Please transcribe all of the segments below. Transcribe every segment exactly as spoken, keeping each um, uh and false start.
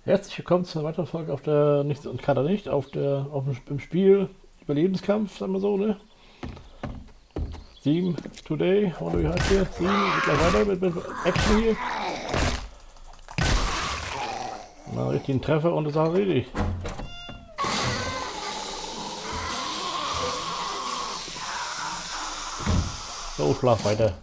Herzlich willkommen zu einer weiteren Folge auf der, nicht und gerade nicht, auf der, auf dem, im Spiel Überlebenskampf, sagen wir so, ne? Team Today, oder wie heißt der? Team, geht gleich weiter mit, mit Action hier. Na, richtigen Treffer und das ist auch richtig. So, schlaf weiter.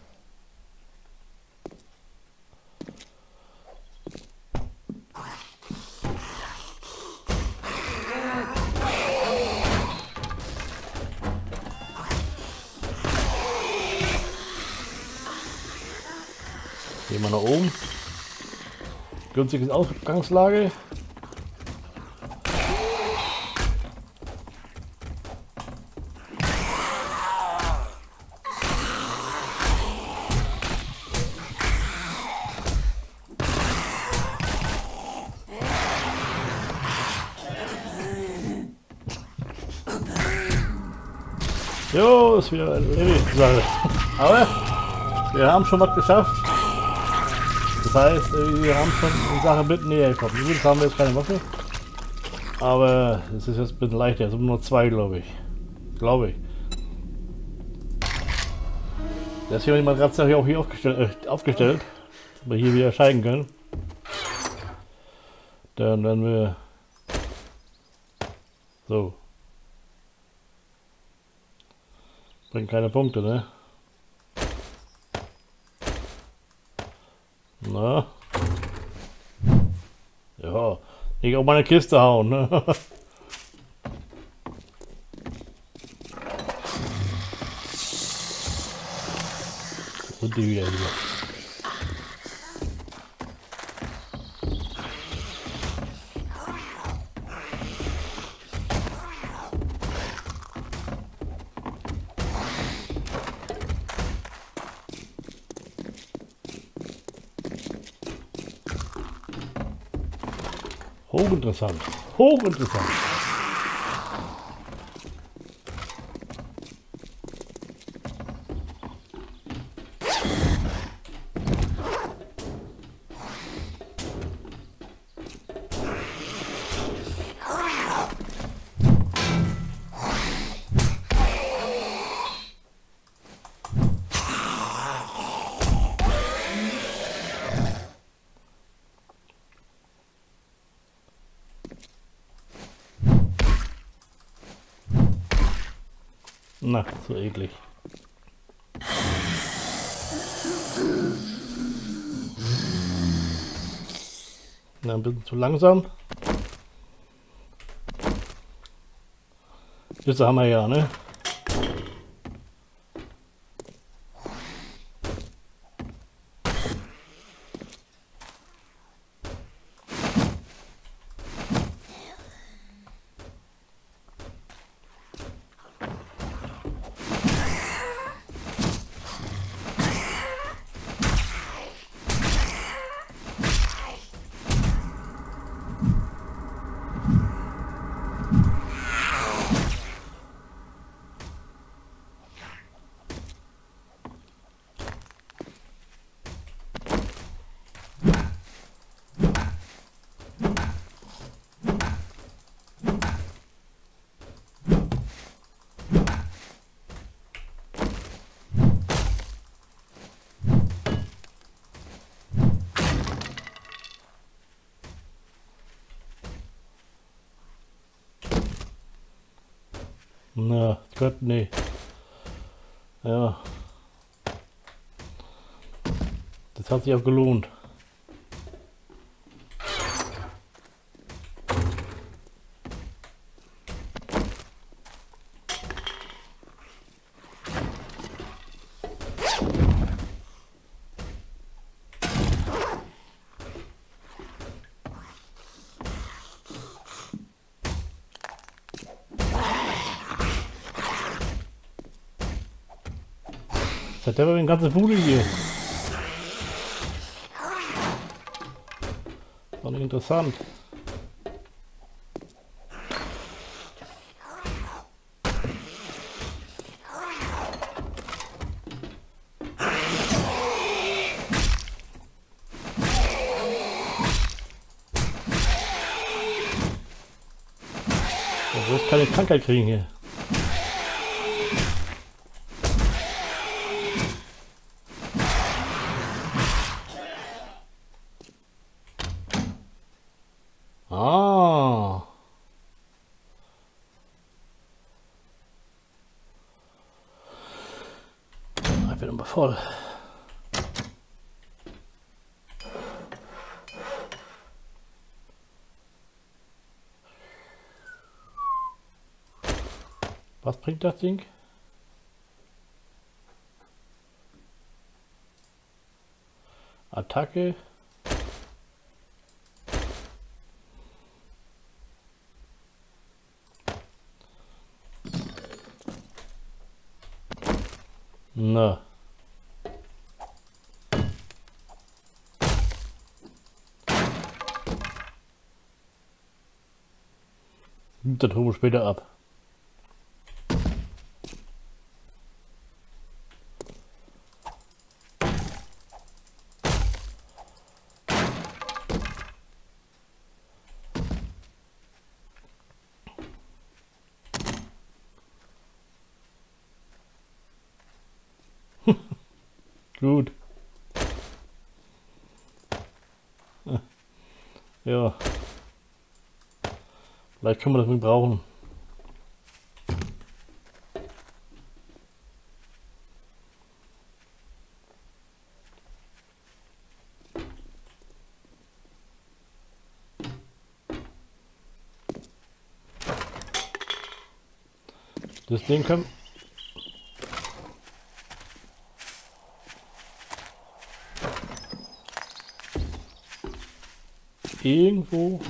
Gehen wir nach oben. Günstiges Ausgangslage. Jo, ist wieder eine erledigte Sache. Aber wir haben schon was geschafft. Das heißt, wir haben schon die Sache mit näher gekommen. Gut, jetzt haben wir jetzt keine Waffe. Aber es ist jetzt ein bisschen leichter. Es sind nur zwei, glaube ich. Glaube ich. Deswegen habe ich mal gerade auch hier aufgestellt, äh, aufgestellt, dass wir hier wieder scheiden können. Dann werden wir so. Bringt keine Punkte, ne? Na? Ja, nicht auf meine Kiste hauen, ne? Und die wieder hier. Hochinteressant. Hochinteressant. Na, so eklig. Na, ein bisschen zu langsam. Das haben wir ja, ne? Na, Gott, nee. Ja. Das hat sich auch gelohnt. Das hat der aber eine ganze Bude hier. War nicht interessant. bloß keine Krankheit kriegen hier. Ah. Ich bin immer voll. Was bringt das Ding? Attacke. Na. Nimmt der Turbo später ab. Gut. Ja. Vielleicht können wir das mit brauchen. Das Ding können irgendwo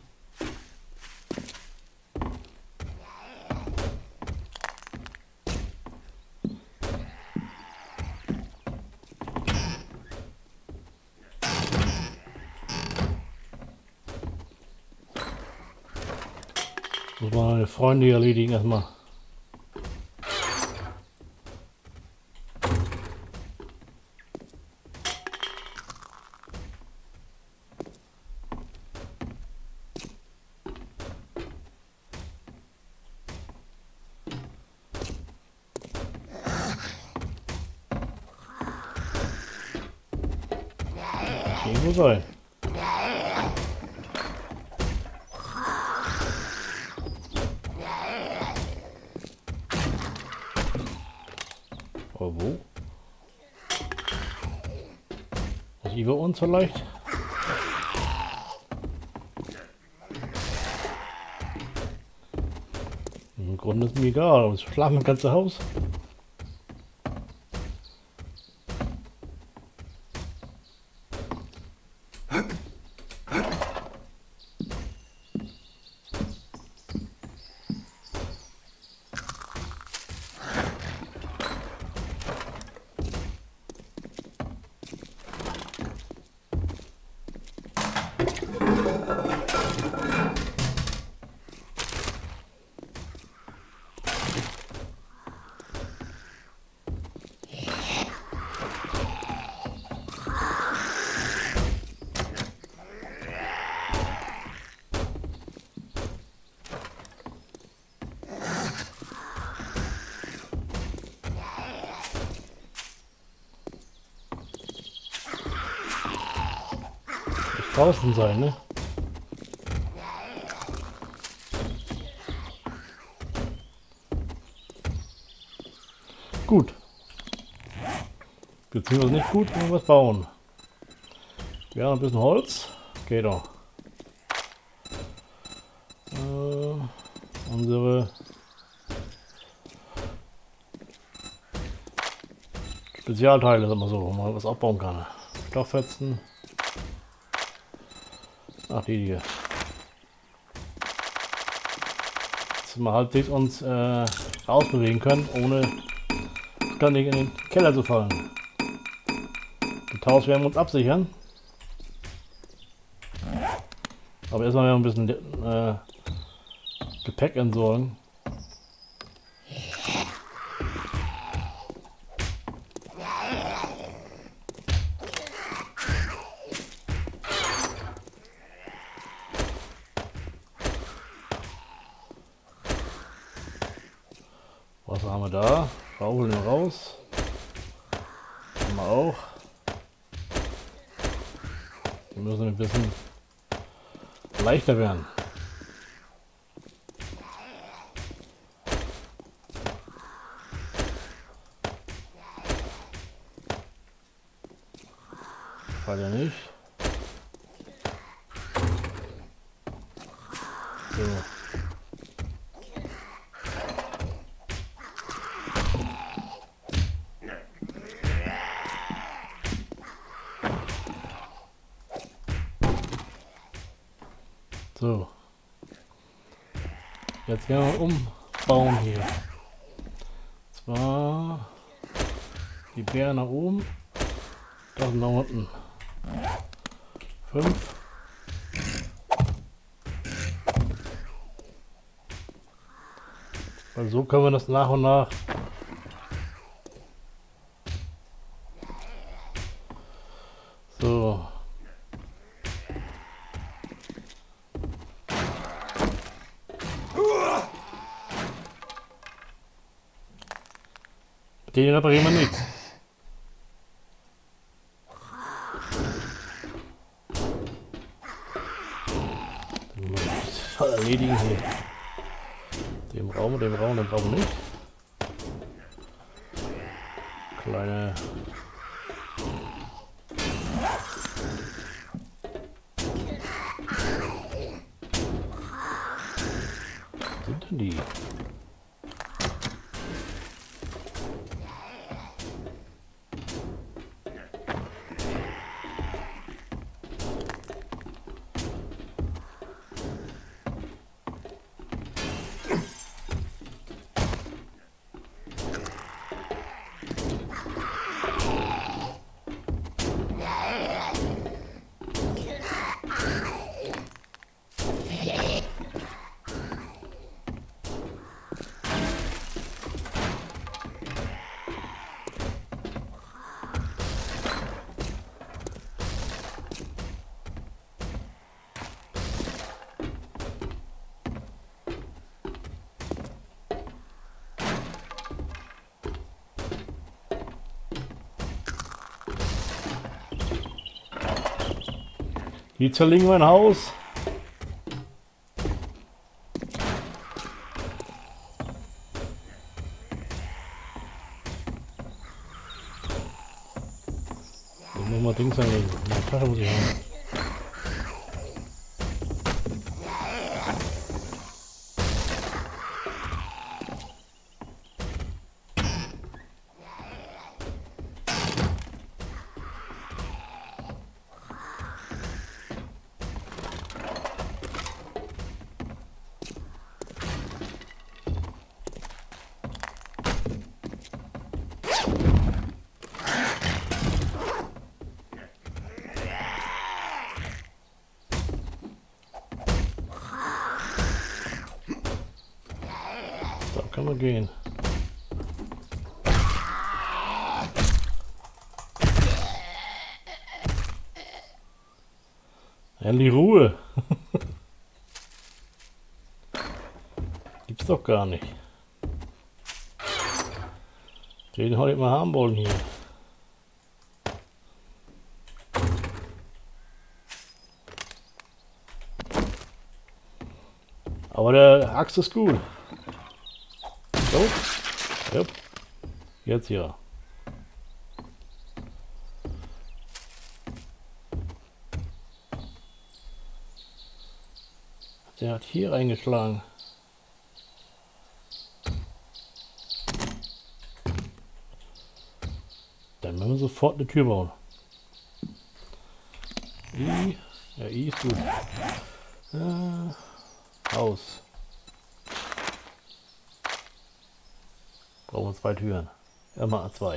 muss man meine Freunde erledigen erstmal. Irgendwo sein. Oh, wo? Was über uns vielleicht? Im Grunde ist mir egal, uns schlafen das ganze Haus. Draußen sein, ne? Gut. Beziehungsweise nicht gut, wenn wir was bauen. Wir haben ein bisschen Holz. Geht doch. Äh, unsere Spezialteile, sagen wir so, wo man was abbauen kann. Stofffetzen. Ach, die hier. Dass wir halbwegs uns äh, rausbewegen können, ohne ständig in den Keller zu fallen. Das Haus werden wir uns absichern. Aber erstmal werden wir ein bisschen äh, Gepäck entsorgen. Was haben wir da? Schaufeln wir raus. Haben wir auch. Wir müssen ein bisschen leichter werden. Fall ja nicht. So. So. Jetzt gehen wir umbauen hier. Zwar die Bären nach oben, das nach unten. Fünf. Weil so können wir das nach und nach so. Den reparieren wir nichts. Voll erledigen hier. Dem Raum, dem Raum, den brauchen wir nicht. Kleine. Was sind denn die? Die zerlegen mein Haus. Ich muss mal Dings anlegen. Meine Tasche muss ich haben. Kann man gehen. Endlich Ruhe. Gibt's doch gar nicht. Den heute mal haben wollen hier. Aber der Axt ist gut. So. Yep. Jetzt ja. Der hat hier reingeschlagen. Dann müssen wir sofort eine Tür bauen. I. Ja, I ist gut. Äh, Haus. Brauchen wir zwei Türen. Immer zwei.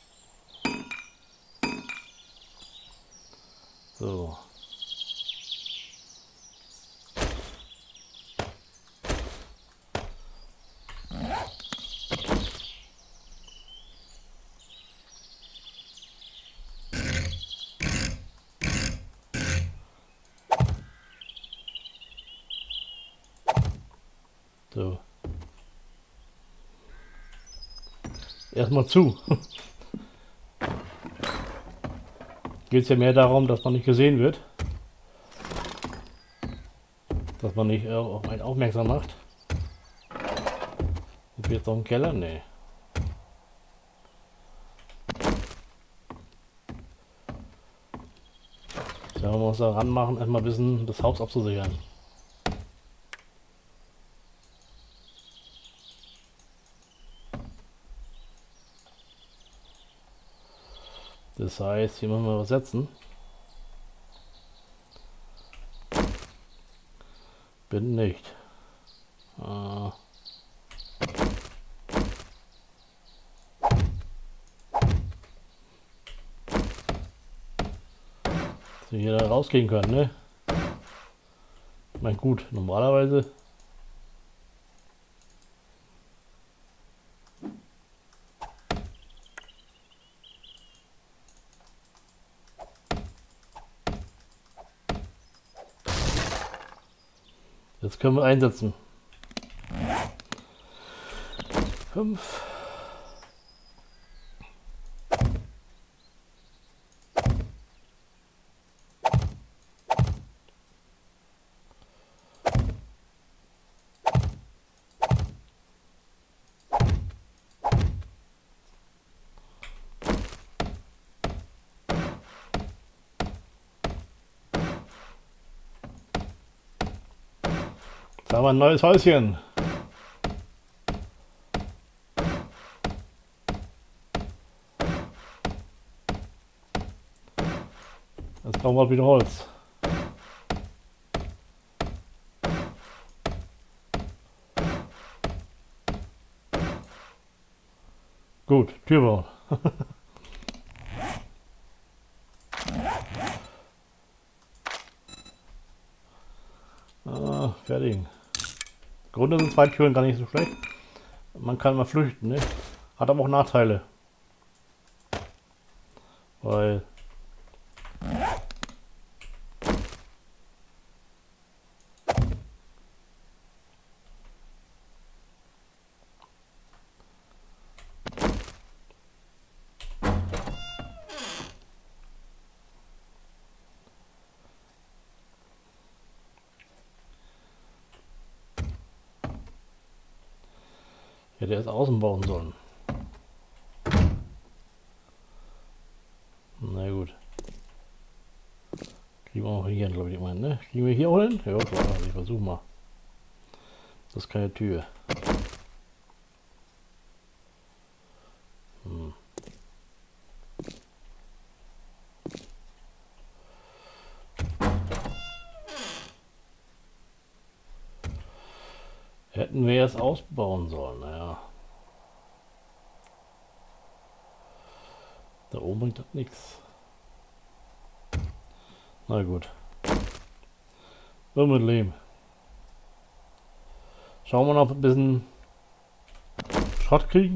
So. So. erstmal zu. Geht es ja mehr darum, dass man nicht gesehen wird. Dass man nicht äh, auf einen aufmerksam macht. Sind wir jetzt noch im Keller? Nee. So, wir uns da ranmachen, erstmal ein bisschen das Haus abzusichern. Das heißt, hier müssen wir was setzen. Bin nicht. Äh Dass wir hier da rausgehen können, ne? Ich meine, gut, normalerweise. Jetzt können wir einsetzen. Fünf. Da haben wir ein neues Häuschen. Jetzt brauchen wir wieder Holz. Gut, Tür bauen. ah, fertig. Im Grunde sind zwei Türen gar nicht so schlecht. Man kann mal flüchten, ne? Hat aber auch Nachteile. Weil ich hätte erst außen bauen sollen. Na gut. Kriegen wir auch hier, glaube ich, mal, ne? Kriegen wir hier auch hin? Ja, klar, ich versuche mal. Das ist keine Tür. Hm. Hätten wir es ausbauen sollen, naja. Da oben bringt das nichts. Na gut. So mit Lehm. Schauen wir noch ein bisschen Schrott kriegen.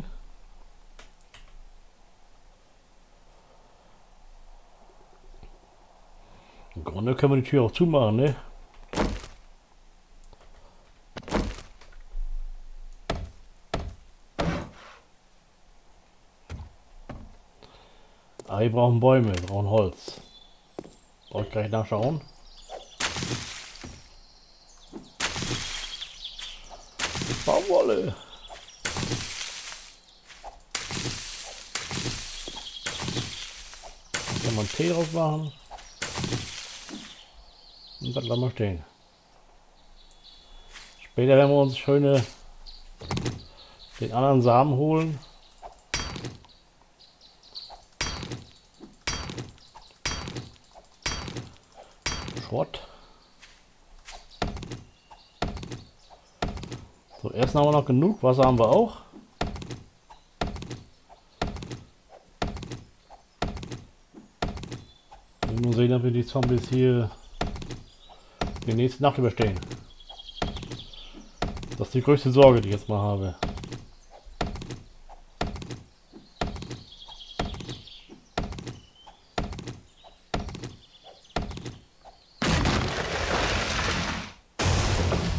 Im Grunde können wir die Tür auch zumachen, ne? Ah, wir brauchen Bäume, wir brauchen Holz. Brauche ich gleich nachschauen. Baumwolle. Kann man Tee drauf machen. Und das lassen wir stehen. Später werden wir uns schöne den anderen Samen holen. Schrott. So, Essen haben wir noch genug, Wasser haben wir auch. Wir müssen sehen, ob wir die Zombies hier die nächste Nacht überstehen. Das ist die größte Sorge, die ich jetzt mal habe.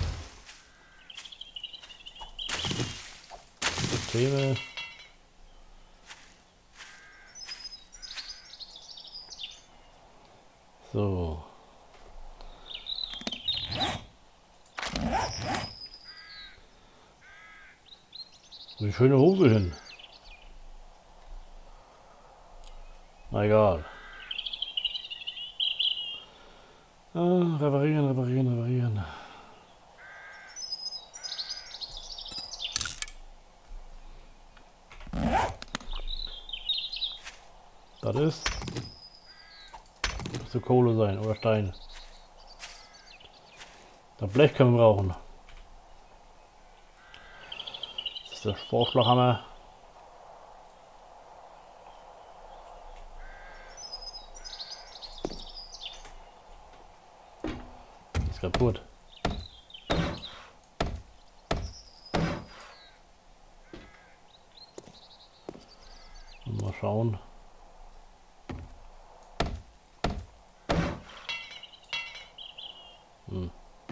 Systeme. So. Eine schöne Hose hin. Na egal. Ah, reparieren, reparieren, reparieren. Das ist. Müsste Kohle sein oder Stein. Das Blech können wir brauchen. Das ist der Vorschlaghammer. Das ist kaputt. Mal schauen. Hm.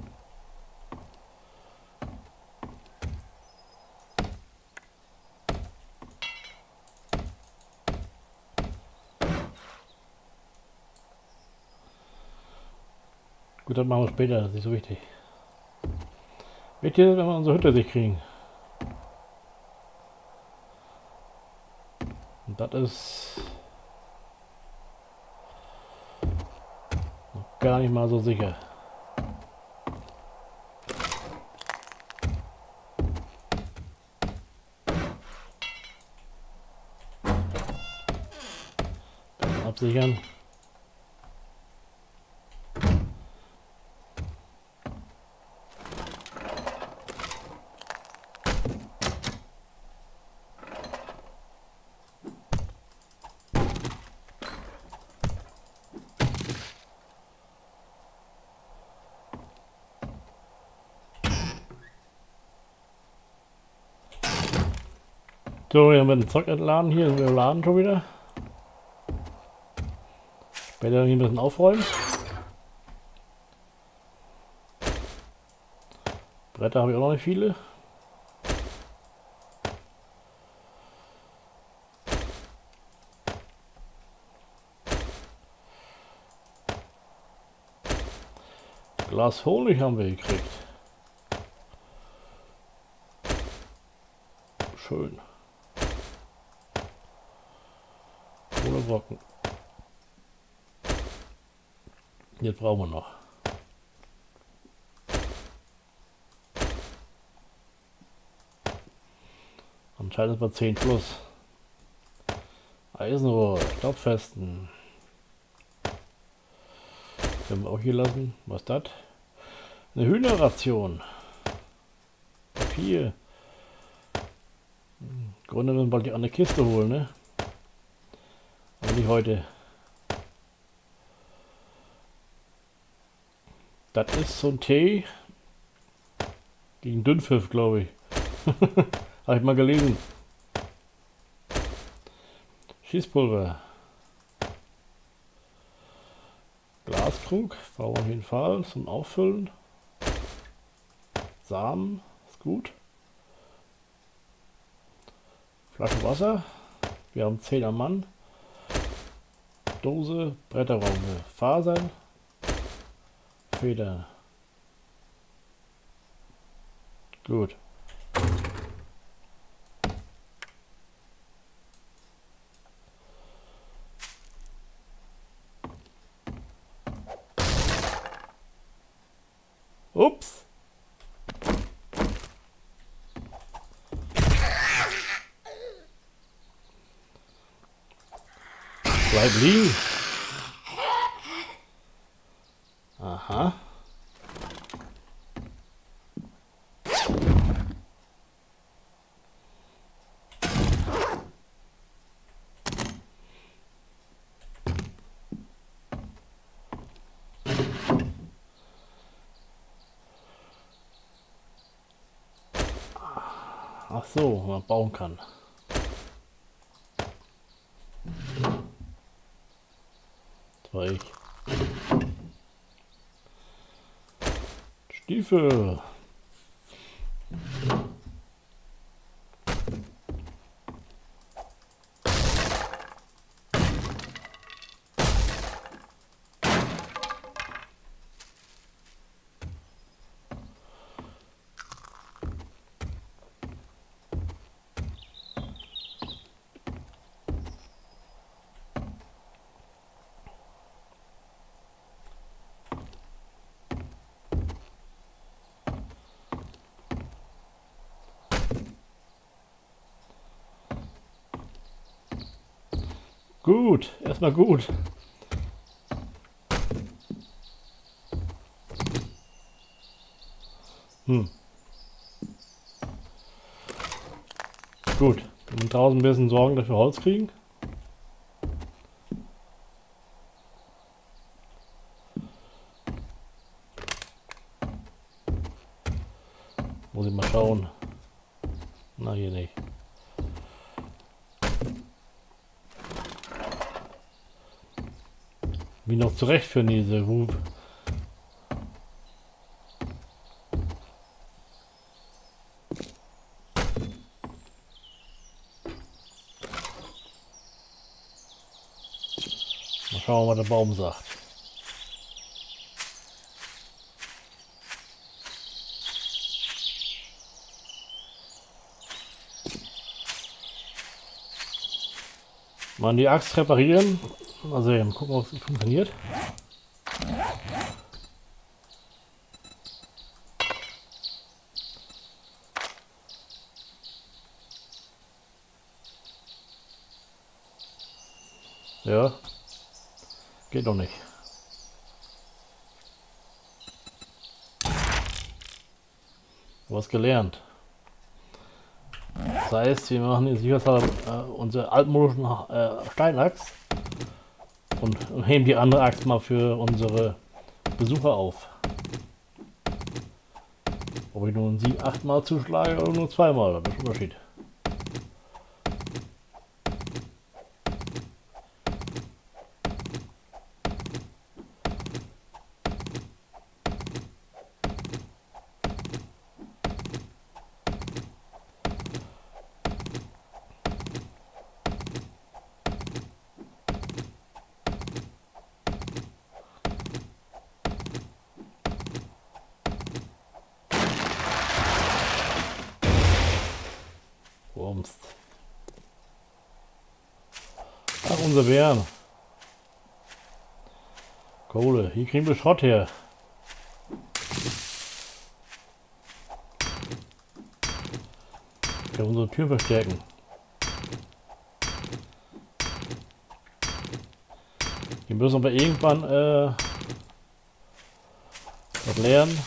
Gut, das machen wir später, das ist nicht so wichtig. Wichtig ist, wenn wir unsere Hütte sich kriegen. Und das ist noch gar nicht mal so sicher. Absichern. So, wir haben den Zeug entladen. Hier sind wir im Laden schon wieder. Später hier ein bisschen aufräumen. Bretter habe ich auch noch nicht viele. Glas Honig haben wir gekriegt. Schön. Kohlebrocken. Jetzt brauchen wir noch. Anscheinend war zehn plus. Eisenrohr, Staubfesten. Können wir auch hier lassen. Was ist das? Eine Hühnerration. Papier. Im Grunde müssen wir bald die andere Kiste holen, ne? Aber nicht heute. Das ist so ein Tee gegen Dünnpfiff, glaube ich. Habe ich mal gelesen. Schießpulver. Glaskrug brauchen wir auf jeden Fall zum Auffüllen. Samen ist gut. Flasche Wasser. Wir haben zehn am Mann. Dose, Bretter brauchen wir. Fasern. Feder. Gut. Ups. Bleib liegen. Aha. Ach so, man bauen kann. Das war ich. Stiefel. Gut, erstmal gut. Hm. Gut, wir müssen draußen ein bisschen sorgen, dass wir Holz kriegen. Muss ich mal schauen. Na, hier nicht. Wie noch zurechtführen diese Ruf. Mal schauen, was der Baum sagt. Mal die Axt reparieren. Mal sehen, gucken, ob es funktioniert. Ja, geht doch nicht. Was gelernt. Das heißt, wir machen jetzt sicherheitshalber äh, unsere altmodischen äh, Steinachs und, und heben die andere Axt mal für unsere Besucher auf. Ob ich nun sieben, acht Mal zuschlage oder nur zweimal, das ist ein Unterschied. Wurmst. Ach, unser Bären. Kohle. Hier kriegen wir Schrott her. Wir können unsere Tür verstärken. Wir müssen aber irgendwann äh, das lernen,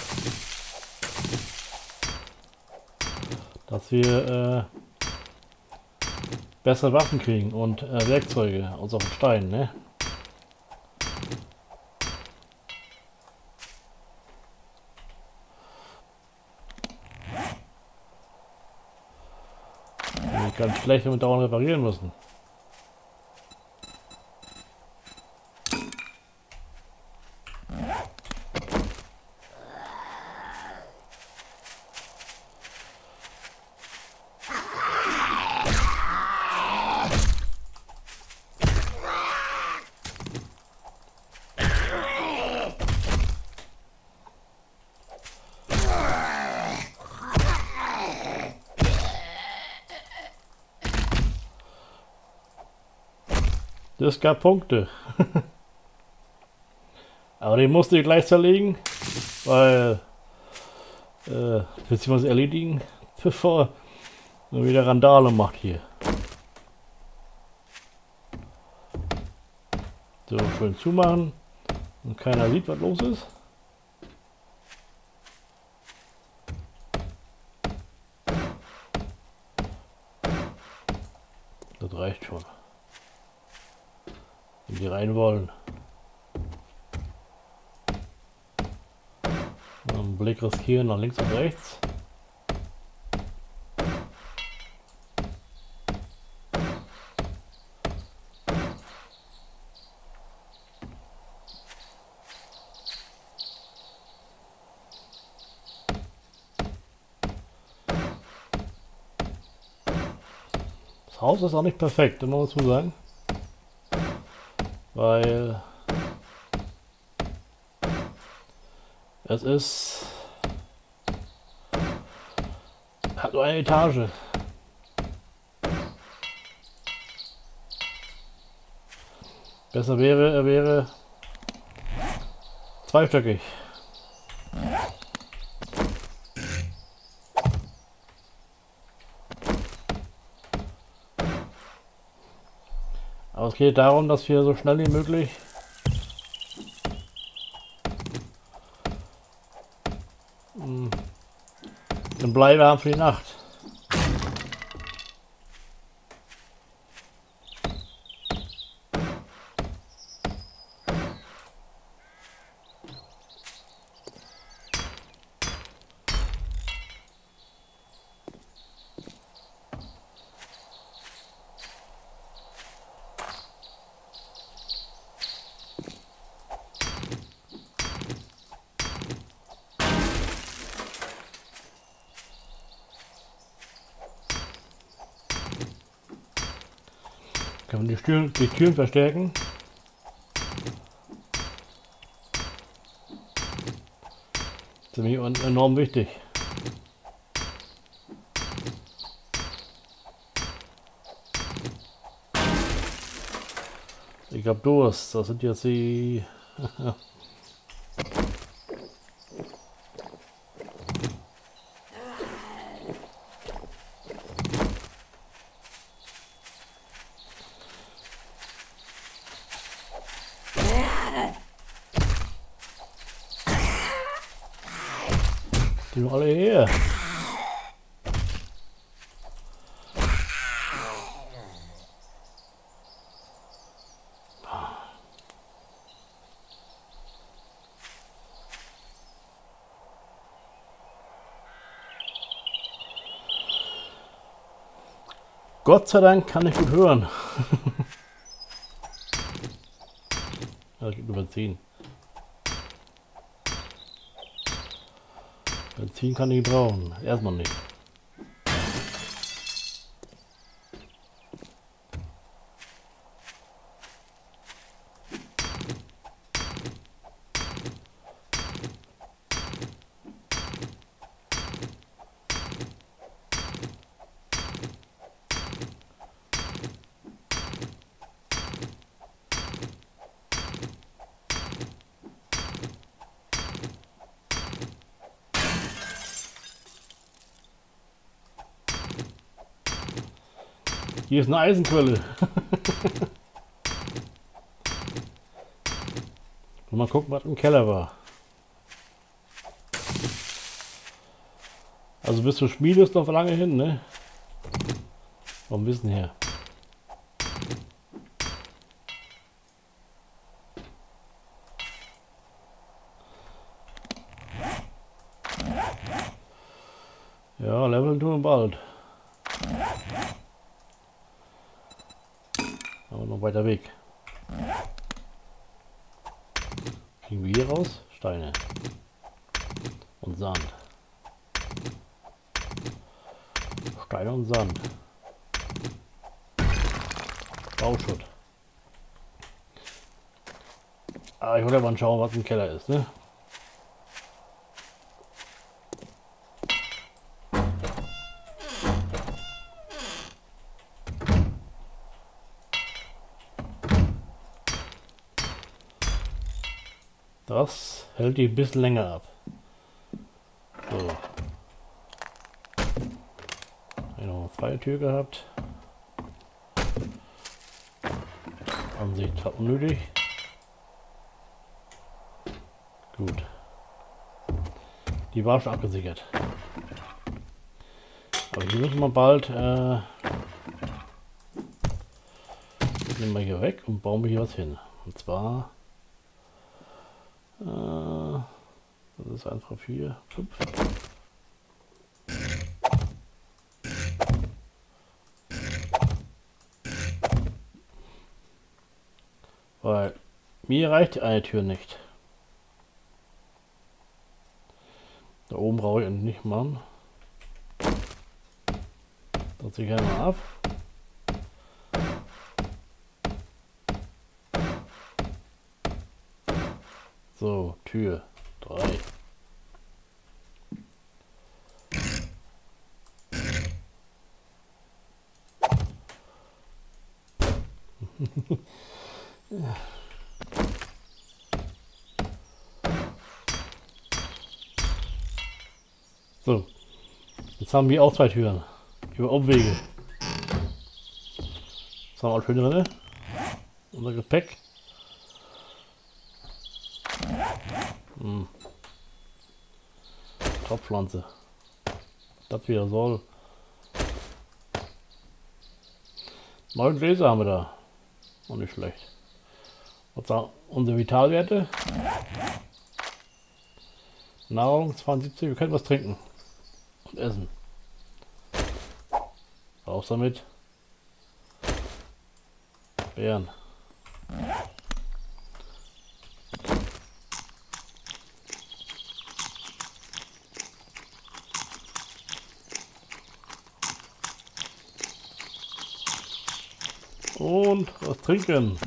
dass wir äh, bessere Waffen kriegen und äh, Werkzeuge aus auf den Stein, ne? Ganz schlecht, wenn wir dauernd reparieren müssen. Das gab Punkte. Aber den musste ich gleich zerlegen, weil äh, beziehungsweise erledigen, bevor er wieder Randale macht hier. So, schön zumachen und keiner sieht, was los ist. Das reicht schon. Wenn die rein wollen. Einen Blick riskieren nach links und rechts. Das Haus ist auch nicht perfekt, muss man dazu sagen. Weil es ist hat nur eine Etage. Besser wäre, er wäre zweistöckig. Aber Aber es geht darum, dass wir so schnell wie möglich mh, den Bleibe haben für die Nacht. Kann man die Türen, die Türen verstärken? Das ist nämlich enorm wichtig. Ich hab Durst, das sind jetzt die... Die sind alle her. Gott sei Dank kann ich gut hören. Ja, ich überziehen. Benzin kann ich brauchen. Erstmal nicht. Hier ist eine Eisenquelle. Mal gucken, was im Keller war. Also bis zur Schmiede ist noch lange hin, ne? Vom Wissen her. Ja, Level tun wir bald. Aber noch weiter Weg. Kriegen wir hier raus? Steine. Und Sand. Steine und Sand. Bauschutt. Ah, ich wollte mal schauen, was im Keller ist, ne? Das hält die ein bisschen länger ab. So. Hier noch eine freie Tür gehabt. Ansicht hat unnötig. Gut. Die war schon abgesichert. Aber die müssen wir bald äh, nehmen wir hier weg und bauen wir hier was hin. Und zwar äh, das ist einfach vier, fünf. Weil mir reicht eine Tür nicht. Da oben brauche ich nicht machen. Das ziehe ich einmal ab. So, Tür drei. Ja. So, jetzt haben wir auch zwei Türen über Umwege. Das haben wir auch schön drin. Unser Gepäck. Hm. Topfpflanze. Das wieder soll. Neun Gläser haben wir da. Auch nicht schlecht. Was sagen unsere Vitalwerte? Nahrung zweiundsiebzig. Wir können was trinken. Und essen. Raus damit. Beeren. Und was trinken.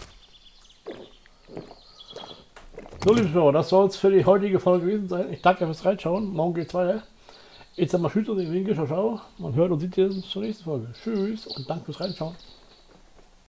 So, liebe Zuschauer, das soll es für die heutige Folge gewesen sein. Ich danke fürs Reinschauen. Morgen geht's weiter. Jetzt einmal Tschüss und den Winkel. Ciao, ciao. Man hört und sieht uns zur nächsten Folge. Tschüss und danke fürs Reinschauen.